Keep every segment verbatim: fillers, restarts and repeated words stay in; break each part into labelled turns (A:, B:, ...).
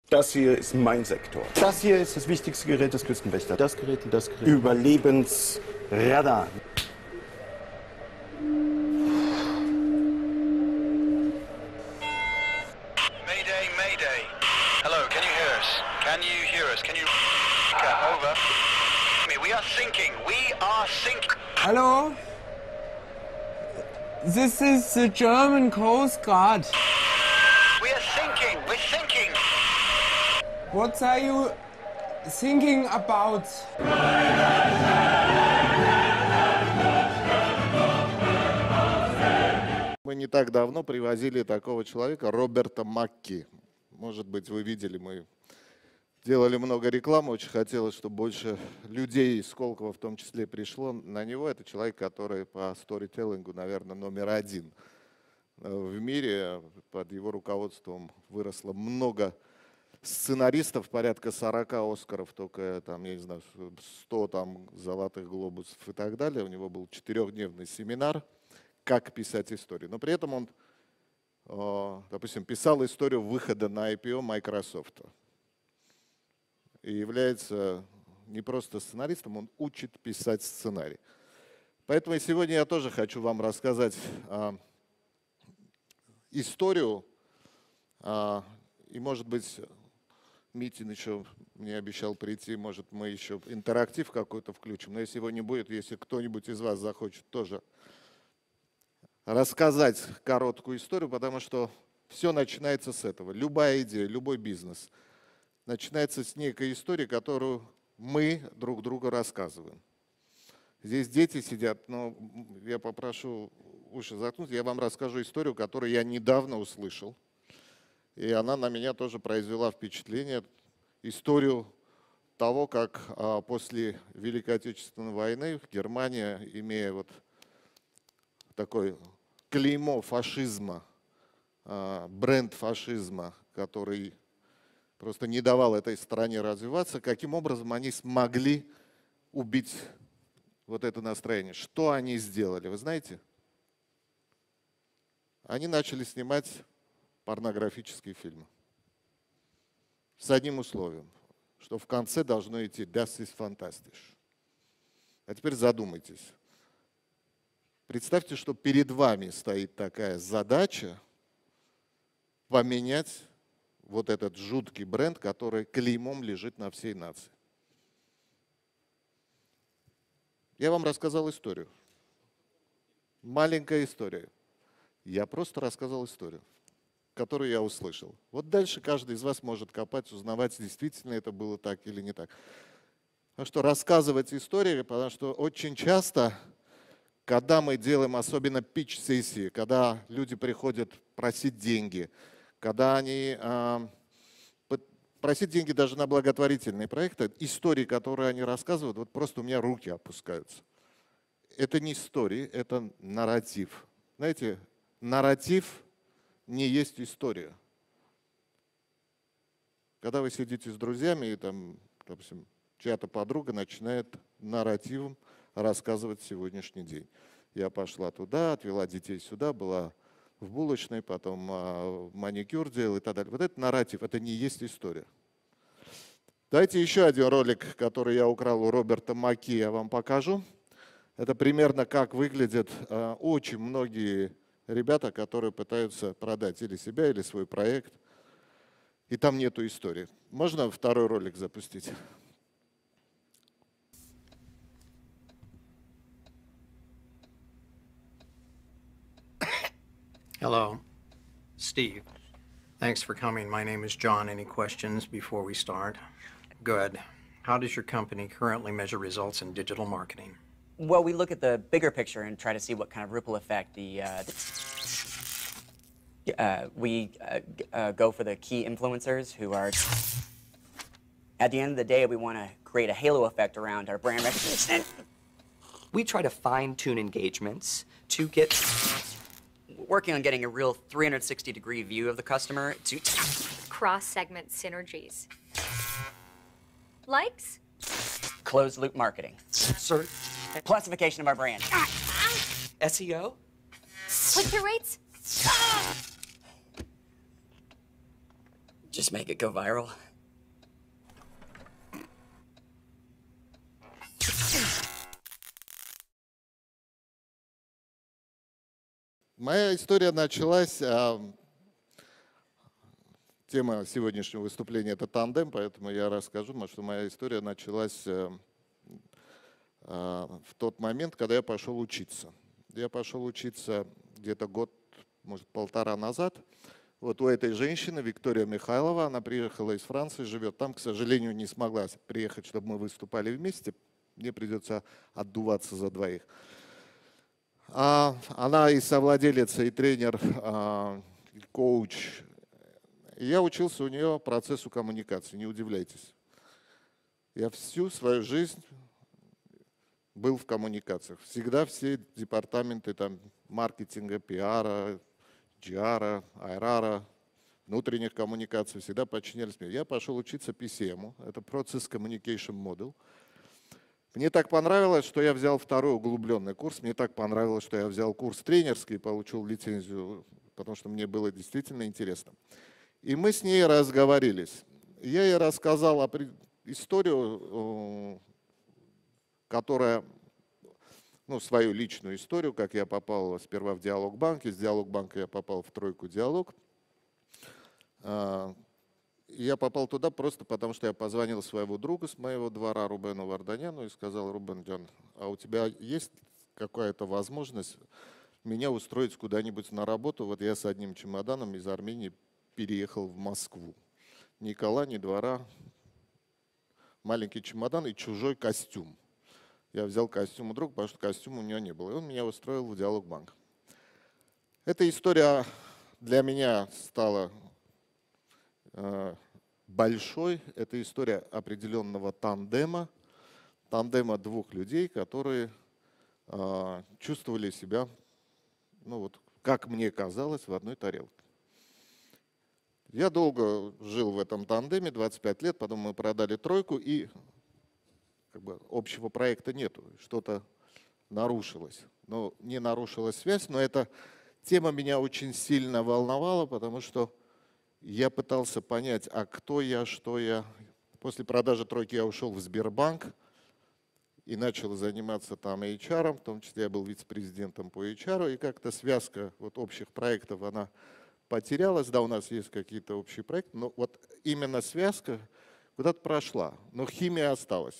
A: Das hier ist mein Sektor.
B: Das hier ist das wichtigste Gerät des Küstenwächters. Das Gerät und das Gerät.
A: Überlebensradar.
C: Mayday, Mayday. Hello, can you hear us? Can you hear us? Can you... Over. We are sinking. We are sinking.
D: Hello? This is the German Coast Guard.
C: We are sinking. We're sinking.
D: What are you thinking about?
E: Мы не так давно привозили такого человека, Роберта Макки. Может быть, вы видели, мы делали много рекламы, очень хотелось, чтобы больше людей из Сколково в том числе пришло на него. Это человек, который по сторителлингу, наверное, номер один в мире. Под его руководством выросло много сценаристов, порядка сорока Оскаров, только там, я не знаю, сто там золотых глобусов и так далее. У него был четырехдневный семинар «Как писать историю». Но при этом он, допустим, писал историю выхода на ай пи о Microsoft. И является не просто сценаристом, он учит писать сценарий. Поэтому сегодня я тоже хочу вам рассказать а, историю. А, и, может быть, Митин еще мне обещал прийти, может, мы еще интерактив какой-то включим. Но если его не будет, если кто-нибудь из вас захочет тоже рассказать короткую историю, потому что все начинается с этого. Любая идея, любой бизнес начинается с некой истории, которую мы друг другу рассказываем. Здесь дети сидят, но я попрошу уши заткнуть, я вам расскажу историю, которую я недавно услышал. И она на меня тоже произвела впечатление. Историю того, как а, после Великой Отечественной войны Германия, имея вот такой клеймо фашизма, а, бренд фашизма, который просто не давал этой стране развиваться, каким образом они смогли убить вот это настроение. Что они сделали, вы знаете? Они начали снимать порнографические фильмы. С одним условием, что в конце должно идти «Das ist fantastisch». А теперь задумайтесь. Представьте, что перед вами стоит такая задача поменять вот этот жуткий бренд, который клеймом лежит на всей нации. Я вам рассказал историю. Маленькая история. Я просто рассказал историю, которую я услышал. Вот дальше каждый из вас может копать, узнавать, действительно это было так или не так. Потому что рассказывать истории, потому что очень часто, когда мы делаем особенно питч-сессии, когда люди приходят просить деньги, когда они э, просят деньги даже на благотворительные проекты, истории, которые они рассказывают, вот просто у меня руки опускаются. Это не истории, это нарратив. Знаете, нарратив не есть история. Когда вы сидите с друзьями, и там, допустим, чья-то подруга начинает нарративом рассказывать сегодняшний день. Я пошла туда, отвела детей сюда, была в булочной, потом а, маникюр делал и так далее. Вот это нарратив, это не есть история. Давайте еще один ролик, который я украл у Роберта Макки, я вам покажу. Это примерно как выглядят а, очень многие ребята, которые пытаются продать или себя, или свой проект. И там нету истории. Можно второй ролик запустить?
F: Hello, Steve. Thanks for coming. My name is John. Any questions before we start? Good. How does your company currently measure results in digital marketing?
G: Well, we look at the bigger picture and try to see what kind of ripple effect the, uh, uh, we uh, uh, go for the key influencers who are, at the end of the day, we want to create a halo effect around our brand recognition.
H: We try to fine-tune engagements to get...
G: Working on getting a real three hundred sixty degree view of the customer to...
I: Cross-segment synergies. Likes?
G: Closed-loop marketing.
H: Search.
G: Classification of our brand.
H: S E O?
I: Click-through rates?
G: Just make it go viral.
E: Моя история началась, а, тема сегодняшнего выступления — это тандем, поэтому я расскажу, что моя история началась а, а, в тот момент, когда я пошел учиться. Я пошел учиться где-то год, может, полтора назад. Вот у этой женщины, Виктория Михайлова, она приехала из Франции, живет там, к сожалению, не смогла приехать, чтобы мы выступали вместе. Мне придется отдуваться за двоих. А, она и совладелица, и тренер, а, и коуч. Я учился у нее процессу коммуникации, не удивляйтесь. Я всю свою жизнь был в коммуникациях. Всегда все департаменты там, маркетинга, пиара, джи ар, ай ар ар, внутренних коммуникаций всегда подчинялись мне. Я пошел учиться пи си эм, это Process Communication Model. Мне так понравилось, что я взял второй углубленный курс. Мне так понравилось, что я взял курс тренерский и получил лицензию, потому что мне было действительно интересно. И мы с ней разговорились. Я ей рассказал историю, которая, ну, свою личную историю, как я попал сперва в Диалогбанк, из Диалогбанка я попал в тройку Диалог. Я попал туда просто потому, что я позвонил своего друга с моего двора Рубену Варданяну и сказал: Рубен Джан, а у тебя есть какая-то возможность меня устроить куда-нибудь на работу? Вот я с одним чемоданом из Армении переехал в Москву. Ни кола, ни двора, маленький чемодан и чужой костюм. Я взял костюм у друга, потому что костюма у него не было. И он меня устроил в Диалогбанк. Эта история для меня стала большой. Это история определенного тандема, тандема двух людей, которые э, чувствовали себя, ну вот, как мне казалось, в одной тарелке. Я долго жил в этом тандеме, двадцать пять лет, потом мы продали тройку, и как бы общего проекта нету, что-то нарушилось. Но не нарушилась связь, но эта тема меня очень сильно волновала, потому что я пытался понять, а кто я, что я. После продажи тройки я ушел в Сбербанк и начал заниматься там эйч ар, в том числе я был вице-президентом по эйч ар, и как-то связка вот общих проектов, она потерялась. Да, у нас есть какие-то общие проекты, но вот именно связка куда-то прошла, но химия осталась.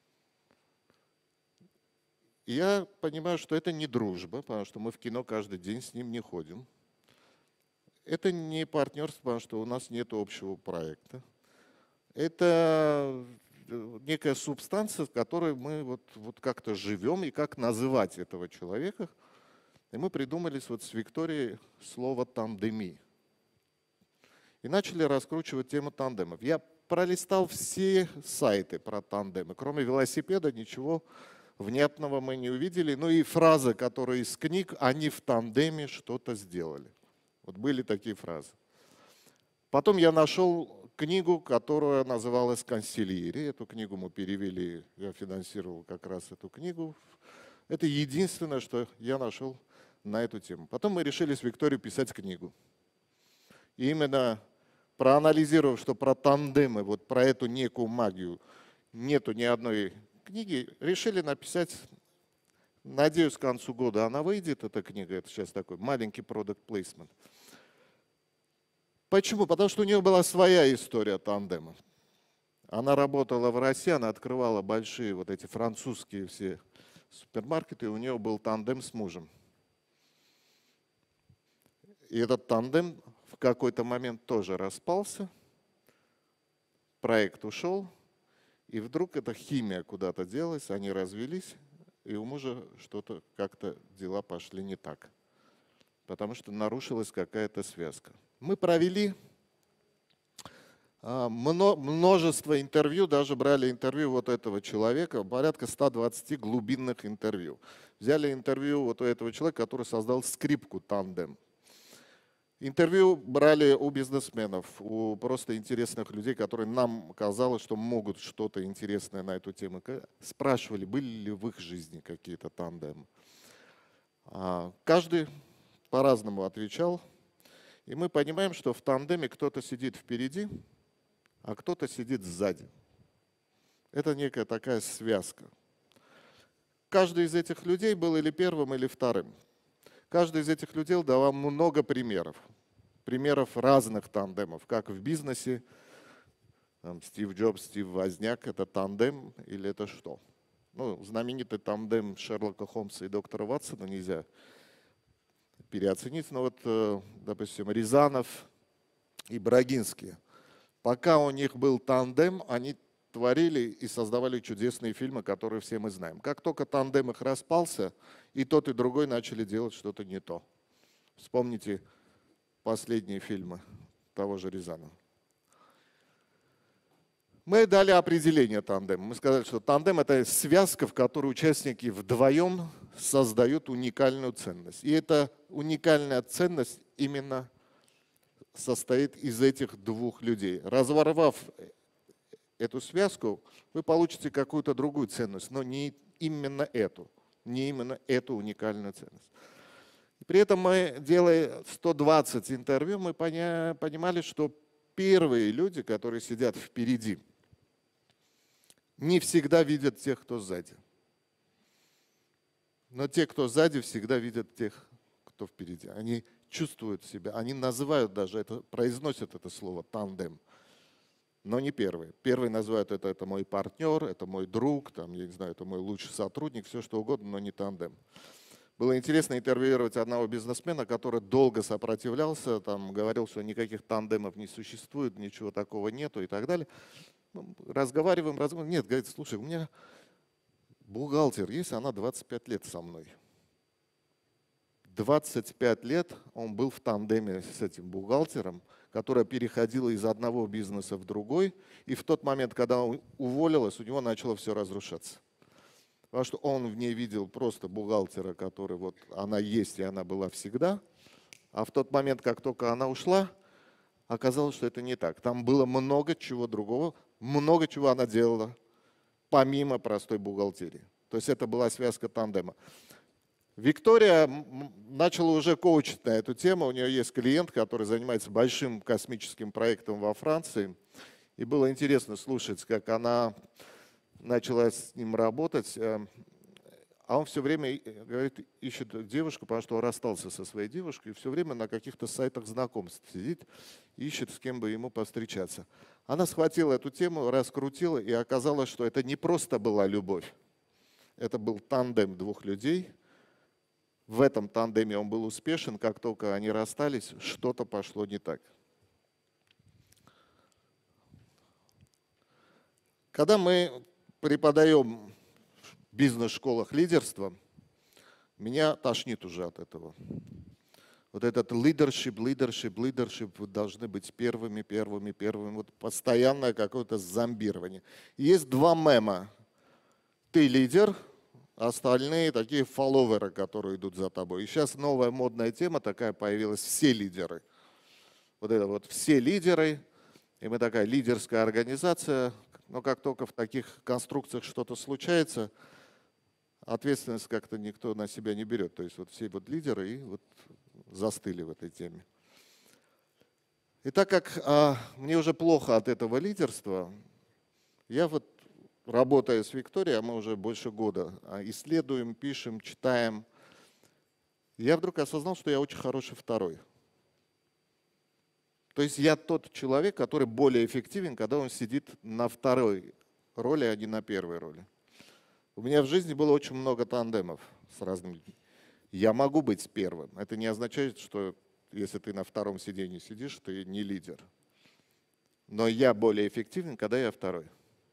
E: И я понимаю, что это не дружба, потому что мы в кино каждый день с ним не ходим. Это не партнерство, потому что у нас нет общего проекта. Это некая субстанция, в которой мы вот, вот как-то живем, и как называть этого человека. И мы придумали вот с Викторией слово «тандеми». И начали раскручивать тему тандемов. Я пролистал все сайты про тандемы. Кроме велосипеда ничего внятного мы не увидели. Ну и фразы, которые из книг, они в тандеме что-то сделали. Вот были такие фразы. Потом я нашел книгу, которая называлась «Консильери». Эту книгу мы перевели, я финансировал как раз эту книгу. Это единственное, что я нашел на эту тему. Потом мы решили с Викторией писать книгу. И именно проанализировав, что про тандемы, вот про эту некую магию нету ни одной книги, решили написать. Надеюсь, к концу года она выйдет, эта книга. Это сейчас такой маленький product placement. Почему? Потому что у нее была своя история тандема. Она работала в России, она открывала большие вот эти французские все супермаркеты, и у нее был тандем с мужем. И этот тандем в какой-то момент тоже распался, проект ушел, и вдруг эта химия куда-то делась, они развелись, и у мужа что-то, как-то дела пошли не так, потому что нарушилась какая-то связка. Мы провели множество интервью, даже брали интервью вот этого человека, порядка ста двадцати глубинных интервью. Взяли интервью вот у этого человека, который создал скрипку «Тандем». Интервью брали у бизнесменов, у просто интересных людей, которые нам казалось, что могут что-то интересное на эту тему. Спрашивали, были ли в их жизни какие-то тандемы. Каждый по-разному отвечал. И мы понимаем, что в тандеме кто-то сидит впереди, а кто-то сидит сзади. Это некая такая связка. Каждый из этих людей был или первым, или вторым. Каждый из этих людей дал вам много примеров. Примеров разных тандемов, как в бизнесе. Там, Стив Джобс, Стив Возняк — это тандем или это что? Ну, знаменитый тандем Шерлока Холмса и доктора Ватсона нельзя переоценить. Но вот, допустим, Рязанов и Брагинский. Пока у них был тандем, они творили и создавали чудесные фильмы, которые все мы знаем. Как только тандем их распался, и тот, и другой начали делать что-то не то. Вспомните последние фильмы того же Рязанова. Мы дали определение тандема. Мы сказали, что тандем — это связка, в которой участники вдвоем создают уникальную ценность. И эта уникальная ценность именно состоит из этих двух людей. Разорвав эту связку, вы получите какую-то другую ценность, но не именно эту, не именно эту уникальную ценность. И при этом мы, делая сто двадцать интервью, мы понимали, что первые люди, которые сидят впереди, не всегда видят тех, кто сзади. Но те, кто сзади, всегда видят тех, кто впереди. Они чувствуют себя, они называют даже, это, произносят это слово «тандем», но не первые. Первые называют это, это мой партнер, это мой друг, там, я не знаю, это мой лучший сотрудник, все что угодно, но не тандем. Было интересно интервьюировать одного бизнесмена, который долго сопротивлялся, там, говорил, что никаких тандемов не существует, ничего такого нету и так далее. Разговариваем, разговариваем. Нет, говорит, слушай, у меня бухгалтер есть, она двадцать пять лет со мной. двадцать пять лет он был в тандеме с этим бухгалтером, которая переходила из одного бизнеса в другой, и в тот момент, когда он уволилась, у него начало все разрушаться. Потому что он в ней видел просто бухгалтера, который вот она есть, и она была всегда, а в тот момент, как только она ушла, оказалось, что это не так. Там было много чего другого, много чего она делала, помимо простой бухгалтерии. То есть это была связка тандема. Виктория начала уже коучить на эту тему. У нее есть клиент, который занимается большим космическим проектом во Франции. И было интересно слушать, как она начала с ним работать. А он все время, говорит, ищет девушку, потому что он расстался со своей девушкой, и все время на каких-то сайтах знакомств сидит, ищет, с кем бы ему повстречаться. Она схватила эту тему, раскрутила, и оказалось, что это не просто была любовь. Это был тандем двух людей. В этом тандеме он был успешен. Как только они расстались, что-то пошло не так. Когда мы преподаем в бизнес-школах лидерства, меня тошнит уже от этого. Вот этот leadership, leadership, leadership, вы должны быть первыми, первыми, первыми. Вот постоянное какое-то зомбирование. Есть два мема. Ты лидер, остальные такие фолловеры, которые идут за тобой. И сейчас новая модная тема такая появилась — все лидеры. Вот это вот все лидеры, и мы такая лидерская организация, но как только в таких конструкциях что-то случается, ответственность как-то никто на себя не берет. То есть вот все вот лидеры и вот застыли в этой теме. И так как а, мне уже плохо от этого лидерства, я вот, работая с Викторией, а мы уже больше года исследуем, пишем, читаем, я вдруг осознал, что я очень хороший второй. То есть я тот человек, который более эффективен, когда он сидит на второй роли, а не на первой роли. У меня в жизни было очень много тандемов с разными людьми. Я могу быть первым. Это не означает, что если ты на втором сиденье сидишь, ты не лидер. Но я более эффективен, когда я второй.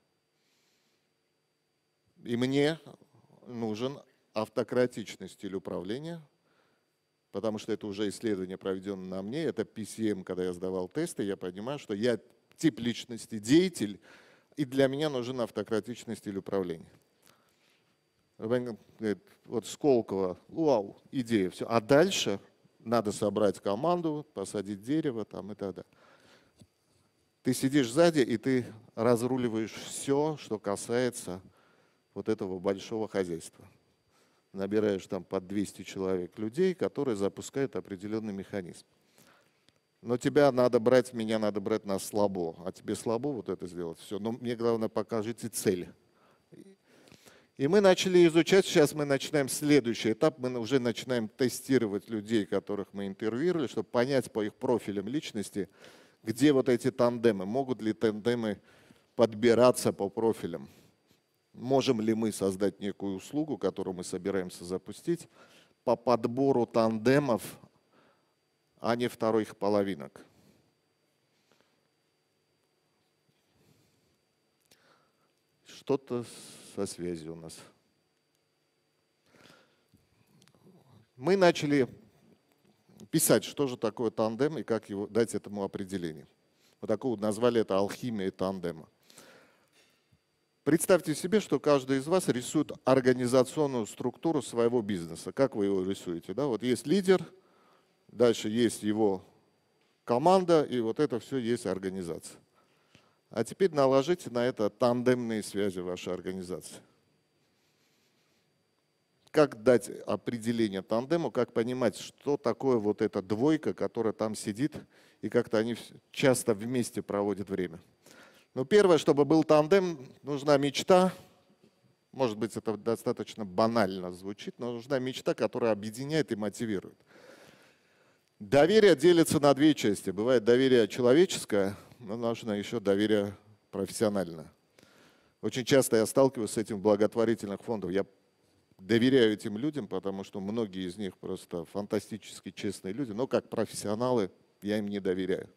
E: И мне нужен автократичный стиль управления, потому что это уже исследование, проведенное на мне, это пи си эм, когда я сдавал тесты, я понимаю, что я тип личности деятель, и для меня нужен автократичный стиль управления. Говорит, вот Сколково, вау, идея, все. А дальше надо собрать команду, посадить дерево там и так далее. Ты сидишь сзади, и ты разруливаешь все, что касается вот этого большого хозяйства. Набираешь там под двести человек людей, которые запускают определенный механизм. но тебя надо брать, меня надо брать на слабо, а тебе слабо вот это сделать, все. Но мне главное, покажите цель. И мы начали изучать, сейчас мы начинаем следующий этап, мы уже начинаем тестировать людей, которых мы интервьюировали, чтобы понять по их профилям личности, где вот эти тандемы, могут ли тандемы подбираться по профилям. Можем ли мы создать некую услугу, которую мы собираемся запустить, по подбору тандемов, а не вторых половинок. Что-то со связью у нас. Мы начали писать, что же такое тандем и как его дать этому определение. Вот такое назвали это алхимией тандема. Представьте себе, что каждый из вас рисует организационную структуру своего бизнеса. Как вы его рисуете? Да? Вот есть лидер, дальше есть его команда, и вот это все есть организация. А теперь наложите на это тандемные связи вашей организации. Как дать определение тандему, как понимать, что такое вот эта двойка, которая там сидит, и как-то они часто вместе проводят время. Ну, первое, чтобы был тандем, нужна мечта. Может быть, это достаточно банально звучит, но нужна мечта, которая объединяет и мотивирует. Доверие делится на две части. Бывает доверие человеческое, но нужно еще доверие профессиональное. Очень часто я сталкиваюсь с этим в благотворительных фондах. Я доверяю этим людям, потому что многие из них просто фантастически честные люди, но как профессионалы я им не доверяю.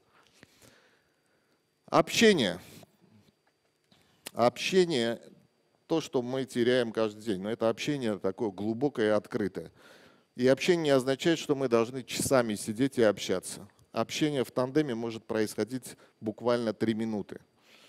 E: Общение. Общение – то, что мы теряем каждый день, но это общение такое глубокое и открытое. И общение не означает, что мы должны часами сидеть и общаться. Общение в тандеме может происходить буквально три минуты.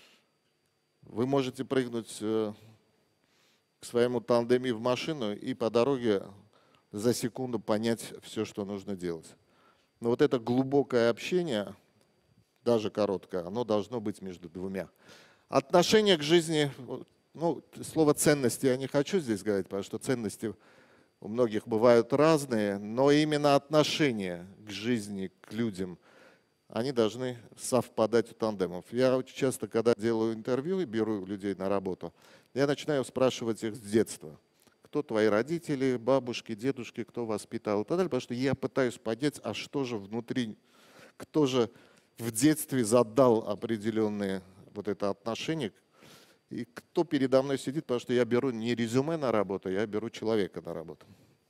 E: Вы можете прыгнуть к своему тандеме в машину и по дороге за секунду понять все, что нужно делать. Но вот это глубокое общение, даже короткое, оно должно быть между двумя. Отношение к жизни, ну, слово ценности я не хочу здесь говорить, потому что ценности у многих бывают разные, но именно отношения к жизни, к людям, они должны совпадать у тандемов. Я очень часто, когда делаю интервью и беру людей на работу, я начинаю спрашивать их с детства. Кто твои родители, бабушки, дедушки, кто воспитал и так далее, потому что я пытаюсь понять, а что же внутри, кто же в детстве задал определенные вот это отношение, и кто передо мной сидит, потому что я беру не резюме на работу, я беру человека на работу.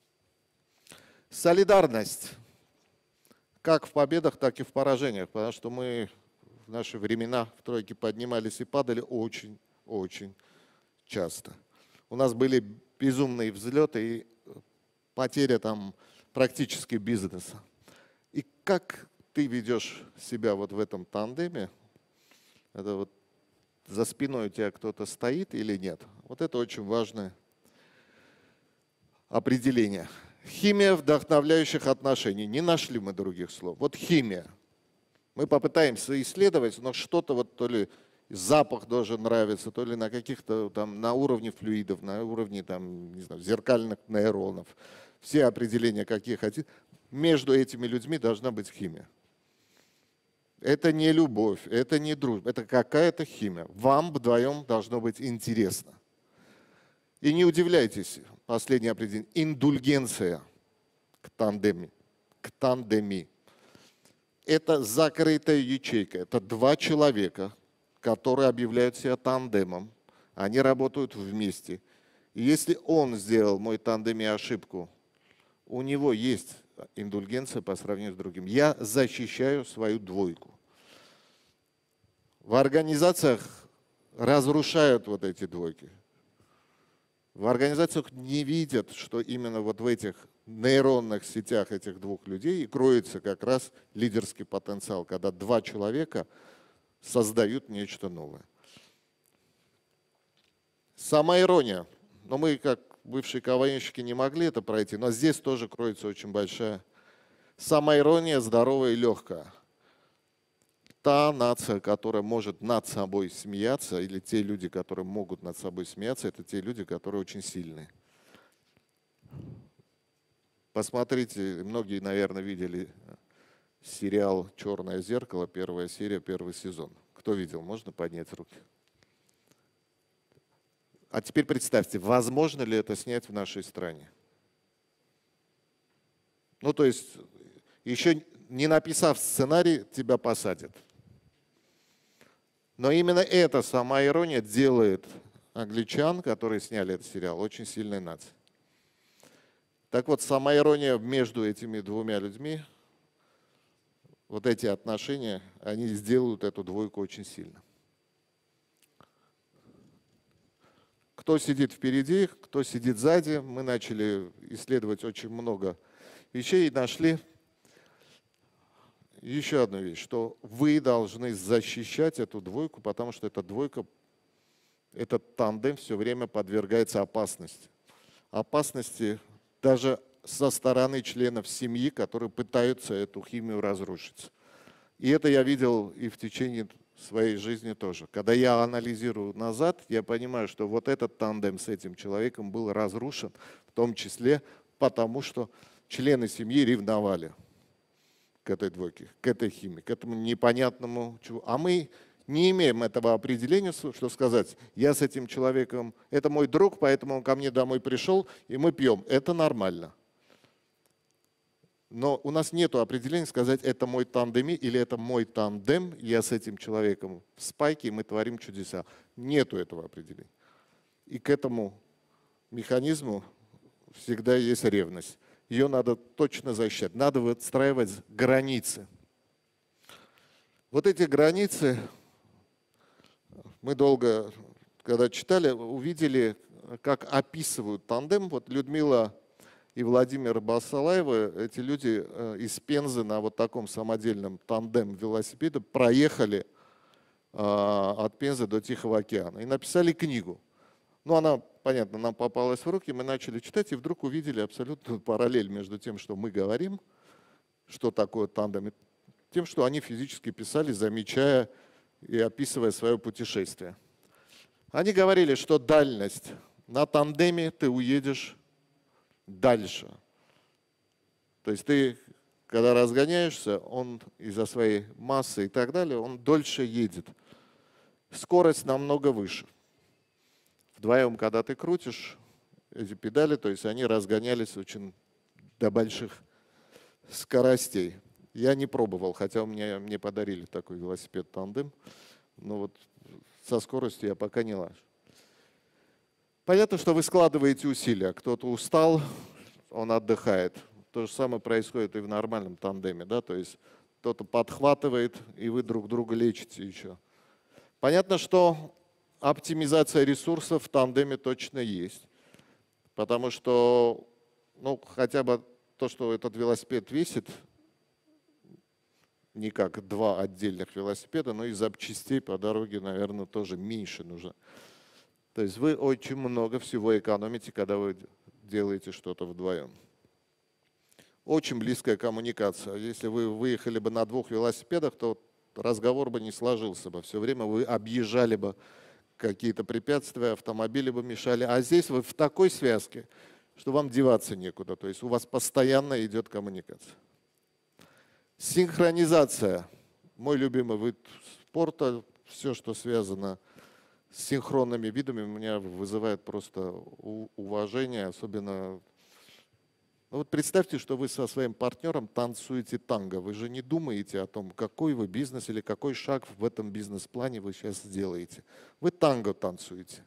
E: Солидарность. Как в победах, так и в поражениях, потому что мы в наши времена в тройке поднимались и падали очень-очень часто. У нас были безумные взлеты и потеря там практически бизнеса. И как ты ведешь себя вот в этом тандеме, это вот за спиной у тебя кто-то стоит или нет, вот это очень важное определение. Химия вдохновляющих отношений. Не нашли мы других слов. Вот химия. Мы попытаемся исследовать, но что-то вот то ли запах должен нравиться, то ли на каких-то там на уровне флюидов, на уровне там, не знаю, зеркальных нейронов. Все определения, какие хотите. Между этими людьми должна быть химия. Это не любовь, это не дружба, это какая-то химия. Вам вдвоем должно быть интересно. И не удивляйтесь, последнее определение, индульгенция к тандеме. К тандеме. Это закрытая ячейка, это два человека, которые объявляют себя тандемом, они работают вместе. И если он сделал мой тандеме ошибку, у него есть индульгенция по сравнению с другим. Я защищаю свою двойку. В организациях разрушают вот эти двойки. В организациях не видят, что именно вот в этих нейронных сетях этих двух людей и кроется как раз лидерский потенциал, когда два человека создают нечто новое. Самоирония. Но мы, как бывшие КВНщики, не могли это пройти, но здесь тоже кроется очень большая самоирония, здоровая и легкая. Та нация, которая может над собой смеяться, или те люди, которые могут над собой смеяться, это те люди, которые очень сильные. Посмотрите, многие, наверное, видели сериал «Черное зеркало», первая серия, первый сезон. Кто видел, можно поднять руки? А теперь представьте, возможно ли это снять в нашей стране? Ну, то есть, еще не написав сценарий, тебя посадят. Но именно эта сама ирония делает англичан, которые сняли этот сериал, очень сильной нацией. Так вот, сама ирония между этими двумя людьми, вот эти отношения, они сделают эту двойку очень сильно. Кто сидит впереди, кто сидит сзади, мы начали исследовать очень много вещей и нашли еще одну вещь, что вы должны защищать эту двойку, потому что эта двойка, этот тандем все время подвергается опасности. Опасности даже со стороны членов семьи, которые пытаются эту химию разрушить. И это я видел и в течение своей жизни тоже. Когда я анализирую назад, я понимаю, что вот этот тандем с этим человеком был разрушен, в том числе потому, что члены семьи ревновали к этой двойке, к этой химии, к этому непонятному чему. А мы не имеем этого определения, что сказать, я с этим человеком, это мой друг, поэтому он ко мне домой пришел, и мы пьем. Это нормально. Но у нас нет определения сказать, это мой тандеми или это мой тандем, я с этим человеком в спайке, и мы творим чудеса. Нету этого определения. И к этому механизму всегда есть ревность. Ее надо точно защищать, надо выстраивать границы. Вот эти границы мы долго, когда читали, увидели, как описывают тандем. Вот Людмила и Владимир Басалаевы, эти люди из Пензы на вот таком самодельном тандем велосипеда проехали от Пензы до Тихого океана и написали книгу. Ну, она, понятно, нам попалась в руки, мы начали читать и вдруг увидели абсолютную параллель между тем, что мы говорим, что такое тандем, и тем, что они физически писали, замечая и описывая свое путешествие. Они говорили, что дальность на тандеме ты уедешь дальше. То есть ты, когда разгоняешься, он из-за своей массы и так далее, он дольше едет. Скорость намного выше. Вдвоем, когда ты крутишь эти педали, то есть они разгонялись очень до больших скоростей. Я не пробовал, хотя у меня, мне подарили такой велосипед тандем, но вот со скоростью я пока не лажу. Понятно, что вы складываете усилия. Кто-то устал, он отдыхает. То же самое происходит и в нормальном тандеме, да, то есть кто-то подхватывает, и вы друг друга лечите еще. Понятно, что оптимизация ресурсов в тандеме точно есть, потому что, ну, хотя бы то, что этот велосипед весит, не как два отдельных велосипеда, но и запчастей по дороге, наверное, тоже меньше нужно. То есть вы очень много всего экономите, когда вы делаете что-то вдвоем. Очень близкая коммуникация. Если вы выехали бы на двух велосипедах, то разговор бы не сложился бы. Все время вы объезжали бы какие-то препятствия, автомобили бы мешали. А здесь вы в такой связке, что вам деваться некуда. То есть у вас постоянно идет коммуникация. Синхронизация. Мой любимый вид спорта. Все, что связано с синхронными видами, меня вызывает просто уважение. Особенно, ну вот представьте, что вы со своим партнером танцуете танго. Вы же не думаете о том, какой вы бизнес или какой шаг в этом бизнес-плане вы сейчас сделаете. Вы танго танцуете.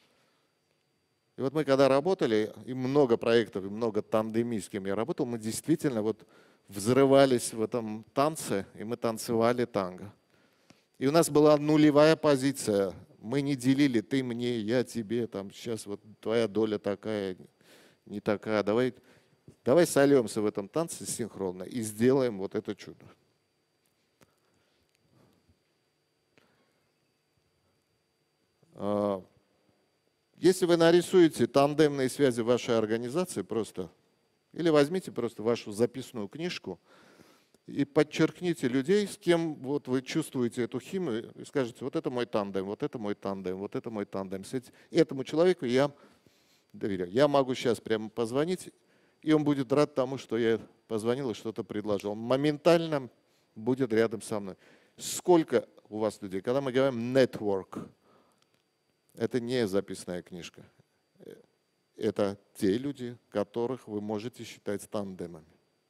E: И вот мы когда работали, и много проектов, и много тандемий, с кем я работал, мы действительно вот взрывались в этом танце, и мы танцевали танго. И у нас была нулевая позиция. Мы не делили, ты мне, я тебе, там сейчас вот твоя доля такая, не такая. Давай, давай сольемся в этом танце синхронно и сделаем вот это чудо. Если вы нарисуете тандемные связи в вашей организации, просто, или возьмите просто вашу записную книжку и подчеркните людей, с кем вот вы чувствуете эту химию, и скажете, вот это мой тандем, вот это мой тандем, вот это мой тандем. Этому человеку я доверяю. Я могу сейчас прямо позвонить, и он будет рад тому, что я позвонил и что-то предложил. Он моментально будет рядом со мной. Сколько у вас людей? Когда мы говорим network, это не записная книжка. Это те люди, которых вы можете считать тандемами.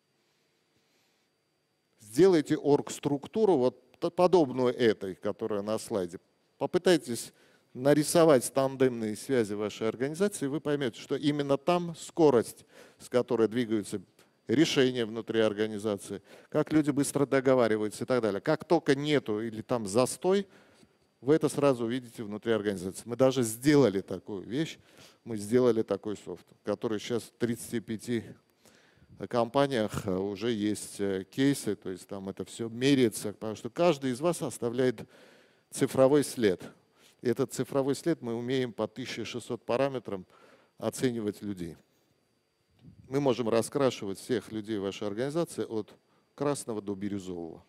E: Сделайте оргструктуру, вот подобную этой, которая на слайде. Попытайтесь нарисовать тандемные связи вашей организации, и вы поймете, что именно там скорость, с которой двигаются решения внутри организации, как люди быстро договариваются и так далее. Как только нету или там застой, вы это сразу увидите внутри организации. Мы даже сделали такую вещь, мы сделали такой софт, который сейчас в тридцати пяти компаниях уже есть кейсы, то есть там это все меряется, потому что каждый из вас оставляет цифровой след. И этот цифровой след мы умеем по тысяче шестисот параметрам оценивать людей. Мы можем раскрашивать всех людей в вашей организации от красного до бирюзового.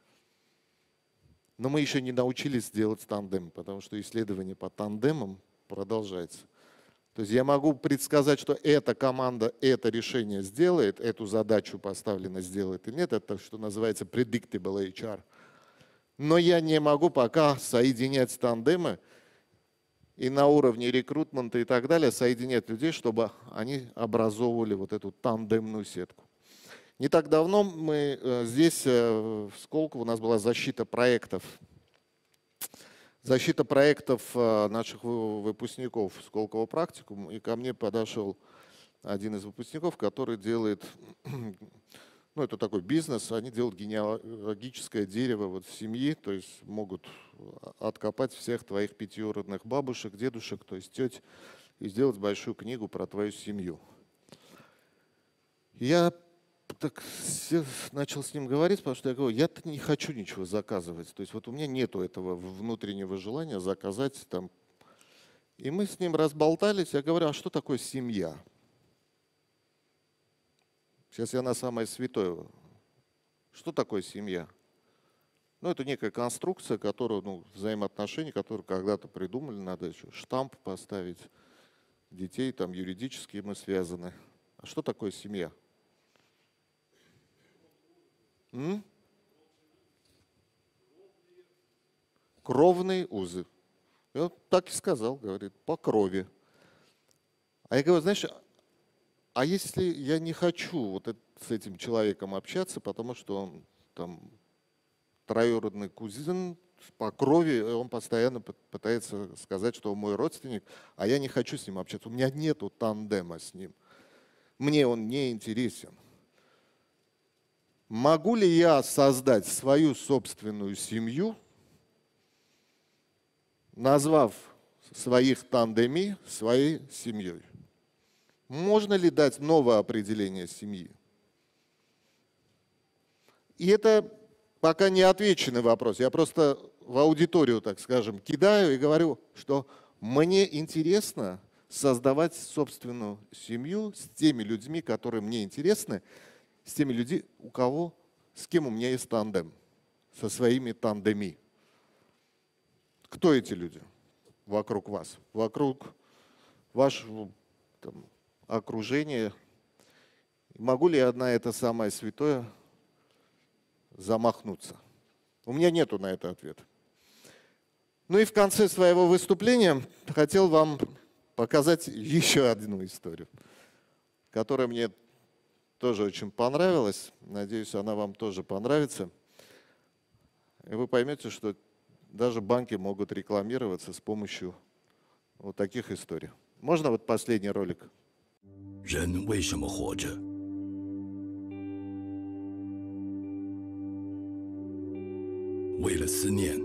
E: Но мы еще не научились делать тандем, потому что исследование по тандемам продолжается. То есть я могу предсказать, что эта команда это решение сделает, эту задачу поставлено сделает или нет. Это что называется predictable эйч ар. Но я не могу пока соединять тандемы и на уровне рекрутмента и так далее соединять людей, чтобы они образовывали вот эту тандемную сетку. Не так давно мы здесь, в Сколково, у нас была защита проектов. Защита проектов наших выпускников Сколково практикум. И ко мне подошел один из выпускников, который делает, ну это такой бизнес, они делают генеалогическое дерево вот семьи, то есть могут откопать всех твоих пятиюродных бабушек, дедушек, то есть теть, и сделать большую книгу про твою семью. Я так начал с ним говорить, потому что я говорю, я-то не хочу ничего заказывать. То есть вот у меня нету этого внутреннего желания заказать там. И мы с ним разболтались, я говорю, а что такое семья? Сейчас я на самое святое. Что такое семья? Ну, это некая конструкция, которую, ну, взаимоотношения, которые когда-то придумали, надо еще штамп поставить. Детей там юридически мы связаны. А что такое семья? М? Кровные узы. И он так и сказал, говорит, по крови. А я говорю, знаешь, а если я не хочу вот это, с этим человеком общаться, потому что он там троюродный кузен по крови, он постоянно пытается сказать, что он мой родственник, а я не хочу с ним общаться. У меня нету тандема с ним. Мне он не интересен. Могу ли я создать свою собственную семью, назвав своих тандеми своей семьей? Можно ли дать новое определение семьи? И это пока не отвеченный вопрос. Я просто в аудиторию, так скажем, кидаю и говорю, что мне интересно создавать собственную семью с теми людьми, которые мне интересны, с теми людьми, у кого, с кем у меня есть тандем, со своими тандеми. Кто эти люди вокруг вас? Вокруг вашего там, окружения. Могу ли я на это самое святое замахнуться? У меня нету на это ответа. Ну и в конце своего выступления хотел вам показать еще одну историю, которая мне тоже очень понравилась. Надеюсь, она вам тоже понравится. И вы поймете, что даже банки могут рекламироваться с помощью вот таких историй. Можно вот последний ролик?
J: 人为什么活着？为了思念，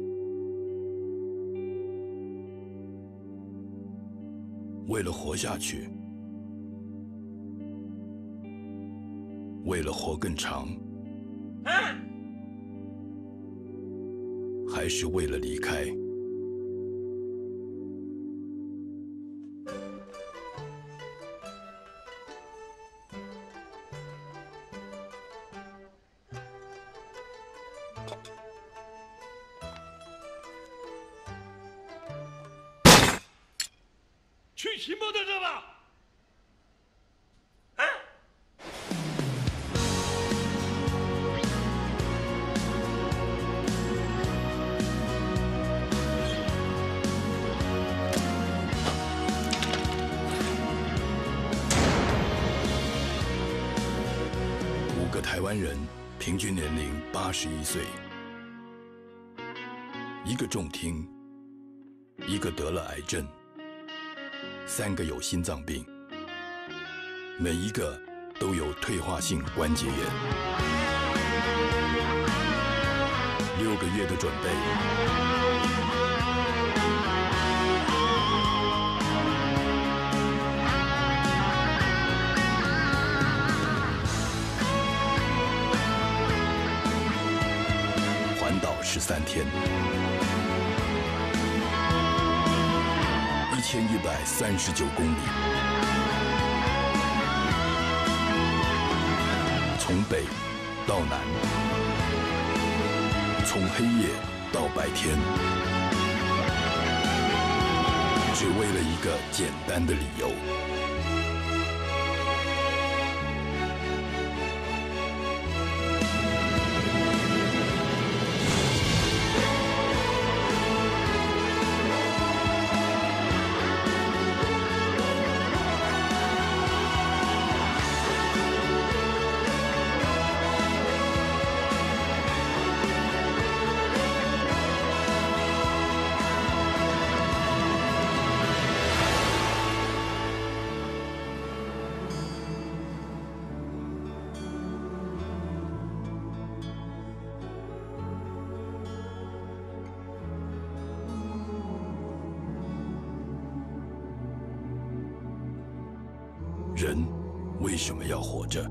J: 为了活下去，为了活更长，还是为了离开？
K: 去骑摩托车吧！啊！
J: 湾人平均年龄八十一岁，一个重听，一个得了癌症，三个有心脏病，每一个都有退化性关节炎。六个月的准备，环岛十三天，一千一百三十九公里，从北到南，从黑夜到白天，只为了一个简单的理由。人为什么要活着？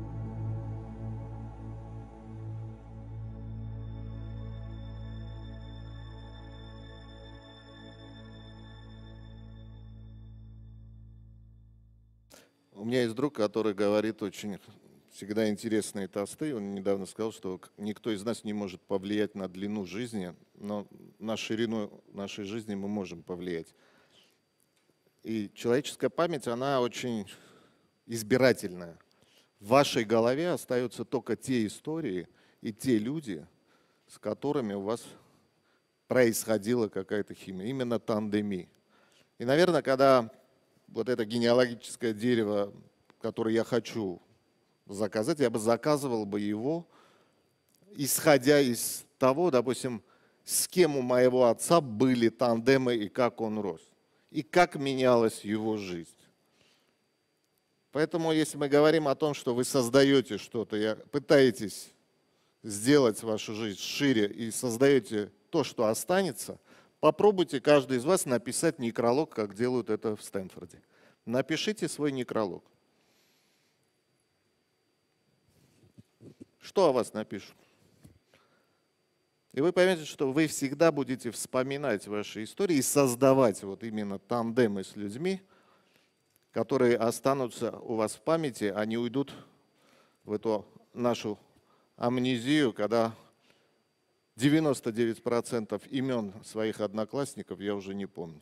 E: У меня есть друг, который говорит очень всегда интересные тосты. Он недавно сказал, что никто из нас не может повлиять на длину жизни, но на ширину нашей жизни мы можем повлиять. И человеческая память, она очень избирательная. В вашей голове остаются только те истории и те люди, с которыми у вас происходила какая-то химия, именно тандеми. И, наверное, когда вот это генеалогическое дерево, которое я хочу заказать, я бы заказывал бы его, исходя из того, допустим, с кем у моего отца были тандемы и как он рос, и как менялась его жизнь. Поэтому, если мы говорим о том, что вы создаете что-то, пытаетесь сделать вашу жизнь шире и создаете то, что останется, попробуйте каждый из вас написать некролог, как делают это в Стэнфорде. Напишите свой некролог. Что о вас напишут? И вы поймете, что вы всегда будете вспоминать ваши истории и создавать вот именно тандемы с людьми, которые останутся у вас в памяти, они уйдут в эту нашу амнезию, когда девяносто девять процентов имен своих одноклассников я уже не помню.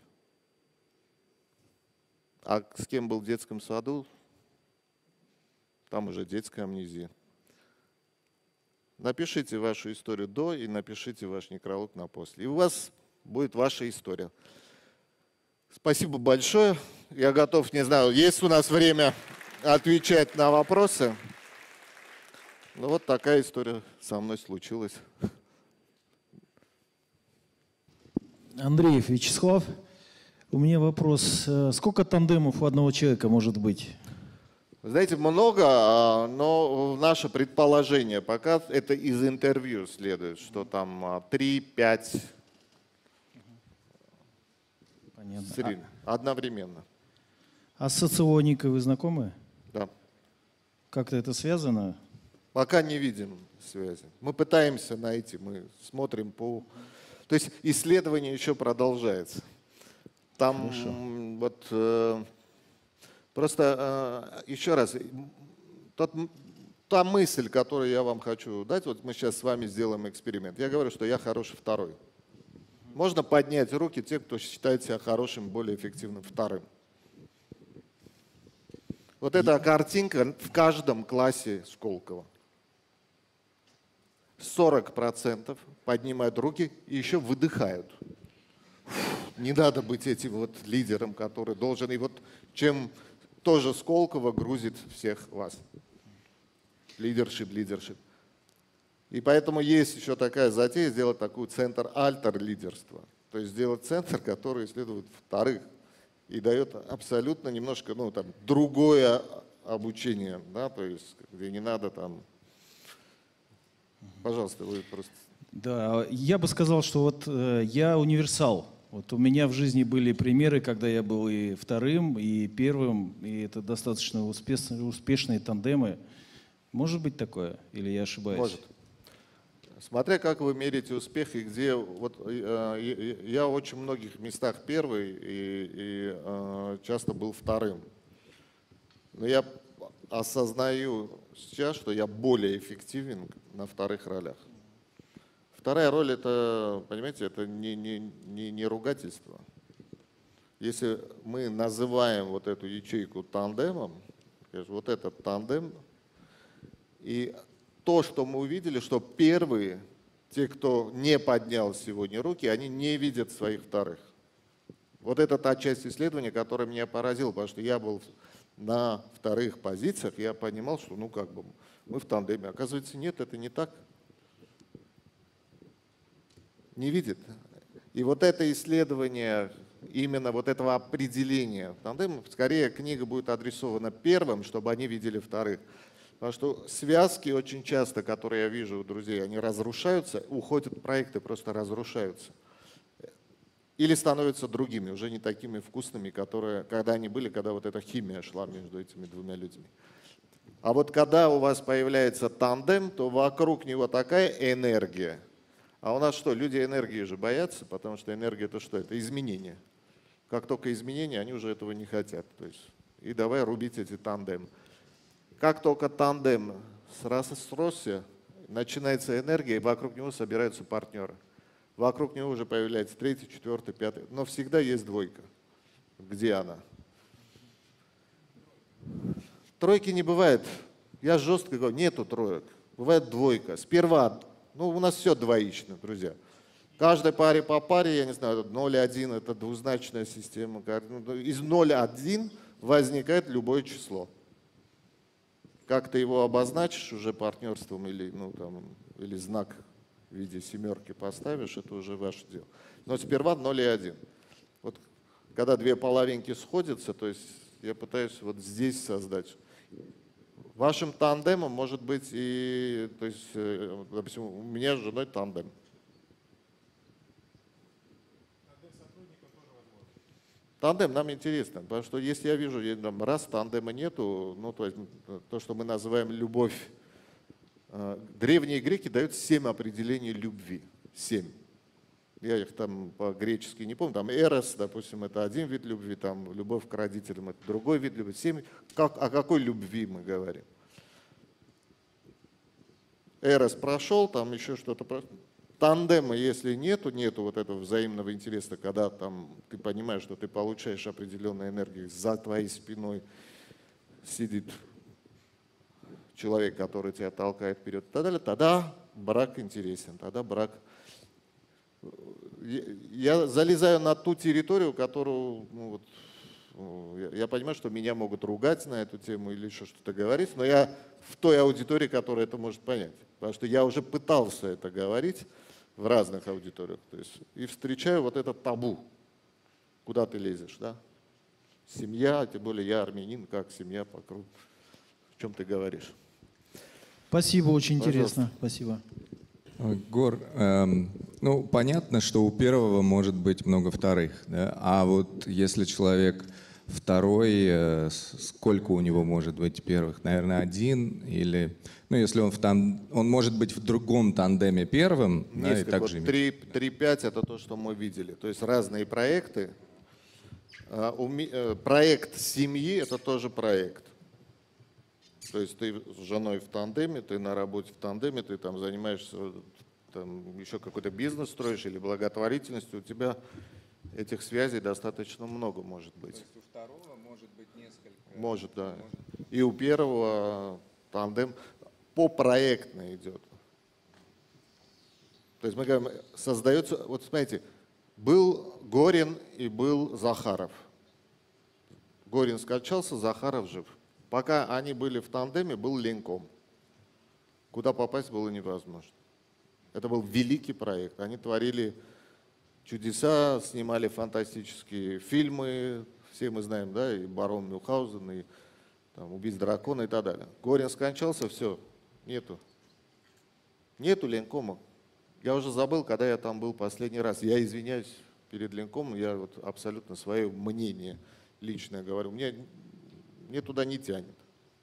E: А с кем был в детском саду, там уже детская амнезия. Напишите вашу историю до и напишите ваш некролог на после. И у вас будет ваша история. Спасибо большое. Я готов, не знаю, есть у нас время отвечать на вопросы. Ну вот такая история со мной случилась.
L: Андреев Вячеслав. У меня вопрос. Сколько тандемов у одного человека может быть?
E: Вы знаете, много, но наше предположение пока это из интервью следует, что там три-пять одновременно.
L: А с соционикой вы знакомы?
E: Да.
L: Как-то это связано?
E: Пока не видим связи. Мы пытаемся найти, мы смотрим по... То есть исследование еще продолжается. Там Хорошо. вот... Э, просто э, еще раз, тот, та мысль, которую я вам хочу дать, вот мы сейчас с вами сделаем эксперимент. Я говорю, что я хороший второй. Можно поднять руки те, кто считает себя хорошим, более эффективным вторым. Вот эта картинка в каждом классе Сколково. сорок процентов поднимают руки и еще выдыхают. Не надо быть этим вот лидером, который должен. И вот чем тоже Сколково грузит всех вас. Лидершип, лидершип. И поэтому есть еще такая затея сделать такой центр альтер-лидерства. То есть сделать центр, который исследует вторых и дает абсолютно немножко ну, там, другое обучение, да, то есть где не надо там… Пожалуйста, вы просто…
L: Да, я бы сказал, что вот э, я универсал. Вот у меня в жизни были примеры, когда я был и вторым, и первым, и это достаточно успешные, успешные тандемы. Может быть такое? Или я ошибаюсь?
E: Может. Смотря как вы меряете успех и где… Вот, э, я в очень многих местах первый и, и э, часто был вторым. Но я осознаю сейчас, что я более эффективен на вторых ролях. Вторая роль, это, понимаете, это не, не, не, не ругательство. Если мы называем вот эту ячейку тандемом, вот этот тандем, и то, что мы увидели, что первые, те, кто не поднял сегодня руки, они не видят своих вторых. Вот это та часть исследования, которая меня поразила, потому что я был на вторых позициях, я понимал, что ну как бы мы в тандеме. Оказывается, нет, это не так. Не видит. И вот это исследование, именно вот этого определения тандема, скорее книга будет адресована первым, чтобы они видели вторых. Потому что связки очень часто, которые я вижу у друзей, они разрушаются, уходят проекты, просто разрушаются. Или становятся другими, уже не такими вкусными, которые, когда они были, когда вот эта химия шла между этими двумя людьми. А вот когда у вас появляется тандем, то вокруг него такая энергия. А у нас что, люди энергии же боятся, потому что энергия это что? Это изменения. Как только изменения, они уже этого не хотят. То есть, и давай рубить эти тандемы. Как только тандем сросся, начинается энергия, и вокруг него собираются партнеры. Вокруг него уже появляется третий, четвертый, пятый. Но всегда есть двойка. Где она? Тройки не бывает. Я жестко говорю, нету троек. Бывает двойка. Сперва, ну у нас все двоично, друзья. Каждой паре по паре, я не знаю, ноль один это двузначная система. Из ноль один возникает любое число. Как ты его обозначишь уже партнерством или, ну, там, или знак в виде семерки поставишь, это уже ваше дело. Но сперва ноль и один. Вот когда две половинки сходятся, то есть я пытаюсь вот здесь создать. Вашим тандемом может быть и, то есть, допустим, у меня с женой тандем. Тандем нам интересно, потому что если я вижу, раз тандема нету, ну, то есть то, что мы называем любовь. Древние греки дают семь определений любви. Семь. Я их там по-гречески не помню. Там эрос, допустим, это один вид любви, там любовь к родителям, это другой вид любви. Семь. Как, о какой любви мы говорим? Эрос прошел, там еще что-то прошло. Тандема, если нету, нету вот этого взаимного интереса, когда там ты понимаешь, что ты получаешь определенную энергию, за твоей спиной сидит человек, который тебя толкает вперед, тогда, тогда брак интересен, тогда брак… Я залезаю на ту территорию, которую, ну, вот, я понимаю, что меня могут ругать на эту тему или еще что-то говорить, но я в той аудитории, которая это может понять, потому что я уже пытался это говорить в разных аудиториях, то есть, и встречаю вот это табу, куда ты лезешь, да? Семья, тем более я армянин, как семья по кругу, о чем ты говоришь?
L: Спасибо, очень
E: Пожалуйста.
L: интересно. Спасибо.
M: Гор, эм, ну понятно, что у первого может быть много вторых, да? А вот если человек второй, э, сколько у него может быть первых? Наверное, один или… Ну, если он в тан… он может быть в другом тандеме первым, да, и также…
E: Вот три-пять это то, что мы видели. То есть разные проекты. Проект семьи это тоже проект. То есть ты с женой в тандеме, ты на работе в тандеме, ты там занимаешься, там, еще какой-то бизнес строишь или благотворительностью, у тебя этих связей достаточно много может быть. То есть
M: у второго может быть несколько…
E: Может, да. Может. И у первого тандем попроектно идет. То есть мы говорим, создается, вот смотрите, был Горин и был Захаров. Горин скончался, Захаров жив. Пока они были в тандеме, был Ленком. куда попасть было невозможно. Это был великий проект. Они творили чудеса, снимали фантастические фильмы, все мы знаем, да, и «Барон Мюнхгаузен», и там, «Убить дракона» и так далее. Горин скончался, все, нету. Нету Ленкома. Я уже забыл, когда я там был последний раз. Я извиняюсь перед Ленкомом, я вот абсолютно свое мнение личное говорю. Мне, мне туда не тянет.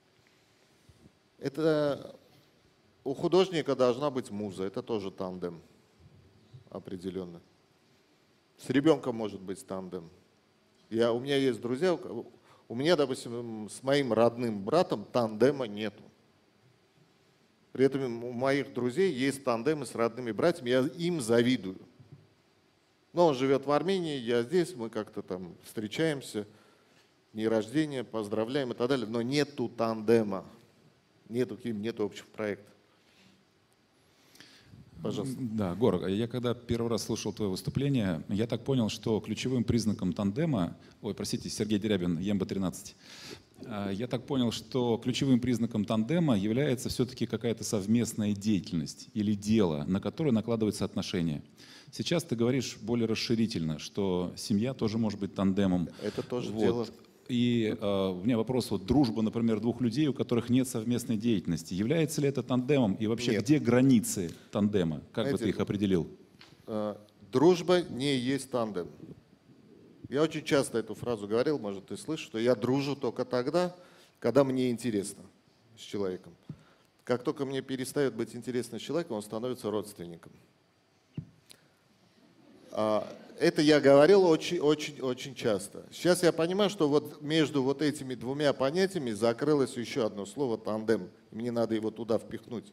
E: Это у художника должна быть муза, это тоже тандем определенно. С ребенком может быть тандем. Я, у меня есть друзья, у меня, допустим, с моим родным братом тандема нету. При этом у моих друзей есть тандемы с родными братьями, я им завидую. Но он живет в Армении, я здесь, мы как-то там встречаемся, дни рождения, поздравляем и так далее, но нету тандема, нету, нету общих проектов. Пожалуйста.
N: Да, Гор, я когда первый раз слушал твое выступление, я так понял, что ключевым признаком тандема, ой, простите, Сергей Дерябин, Емба тринадцать, я так понял, что ключевым признаком тандема является все-таки какая-то совместная деятельность или дело, на которое накладываются отношения. Сейчас ты говоришь более расширительно, что семья тоже может быть тандемом.
E: Это тоже
N: вот.
E: дело.
N: И э, у меня вопрос, вот дружба, например, двух людей, у которых нет совместной деятельности, является ли это тандемом? И вообще,
E: Нет.
N: где границы тандема? Как
E: Знаете,
N: бы ты их определил?
E: Э, дружба не есть тандем. Я очень часто эту фразу говорил, может, ты слышишь, что я дружу только тогда, когда мне интересно с человеком. Как только мне перестает быть интересно с человеком, он становится родственником. Это я говорил очень-очень-очень часто. Сейчас я понимаю, что вот между вот этими двумя понятиями закрылось еще одно слово «тандем». Мне надо его туда впихнуть.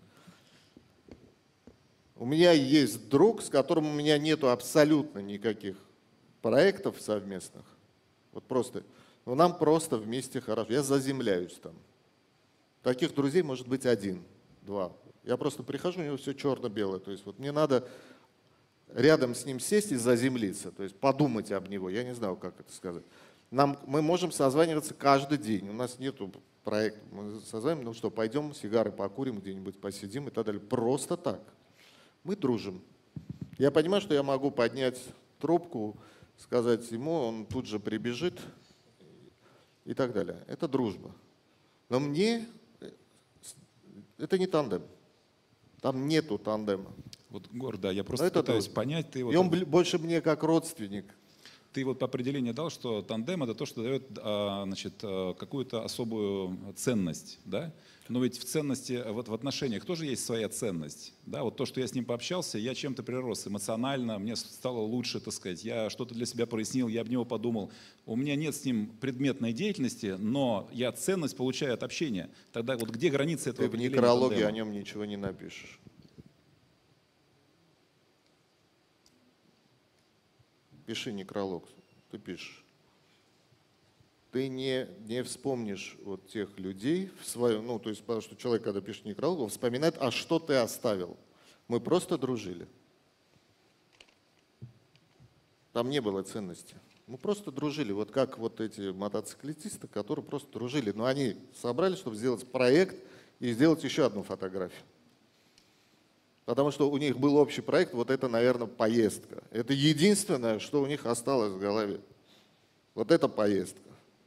E: У меня есть друг, с которым у меня нету абсолютно никаких проектов совместных. Вот просто. Но нам просто вместе хорошо. Я заземляюсь там. Таких друзей может быть один, два. Я просто прихожу, у него все черно-белое. То есть вот мне надо рядом с ним сесть и заземлиться, то есть подумать об него. Я не знаю, как это сказать. Нам, мы можем созваниваться каждый день. У нас нету проекта. Мы созваниваем, ну что, пойдем сигары покурим где-нибудь, посидим и так далее. Просто так. Мы дружим. Я понимаю, что я могу поднять трубку, сказать ему, он тут же прибежит и так далее. Это дружба. Но мне это не тандем. Там нету тандема.
N: Вот, Гор, да, я просто
E: это
N: пытаюсь
E: дружба.
N: понять. Ты
E: И
N: вот,
E: он больше мне как родственник.
N: Ты вот по определению дал, что тандем — это то, что дает а, значит, а, какую-то особую ценность, да? Но ведь в ценности, вот в отношениях тоже есть своя ценность, да? Вот то, что я с ним пообщался, я чем-то прирос эмоционально, мне стало лучше, так сказать, я что-то для себя прояснил, я об него подумал. У меня нет с ним предметной деятельности, но я ценность получаю от общения. Тогда вот где границы этого
E: Ты в
N: определения
E: некрологии
N: тандема?
E: о нем ничего не напишешь. Пиши некролог, ты пишешь. Ты не, не вспомнишь вот тех людей, в свою, ну, то есть, потому что человек, когда пишет некролог, он вспоминает, а что ты оставил. Мы просто дружили. Там не было ценности. Мы просто дружили, вот как вот эти мотоциклетисты, которые просто дружили. Но они собрались, чтобы сделать проект и сделать еще одну фотографию. Потому что у них был общий проект, вот это, наверное, поездка. Это единственное, что у них осталось в голове. Вот это поездка.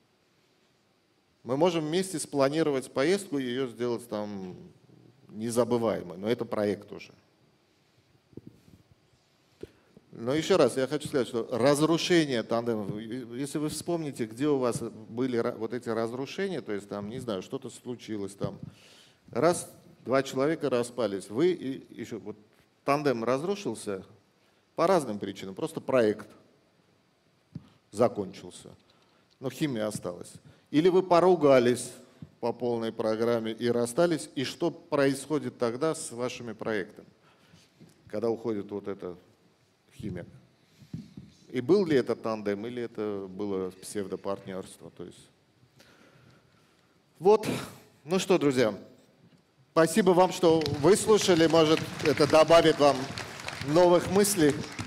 E: Мы можем вместе спланировать поездку и ее сделать там незабываемой, но это проект уже. Но еще раз я хочу сказать, что разрушение тандема, если вы вспомните, где у вас были вот эти разрушения, то есть там, не знаю, что-то случилось там, раз, два человека распались, вы и еще, вот тандем разрушился по разным причинам, просто проект закончился, но химия осталась. Или вы поругались по полной программе и расстались, и что происходит тогда с вашими проектами, когда уходит вот эта химия? И был ли это тандем, или это было псевдопартнерство? То есть... Вот, ну что, друзья, спасибо вам, что выслушали, может, это добавит вам новых мыслей.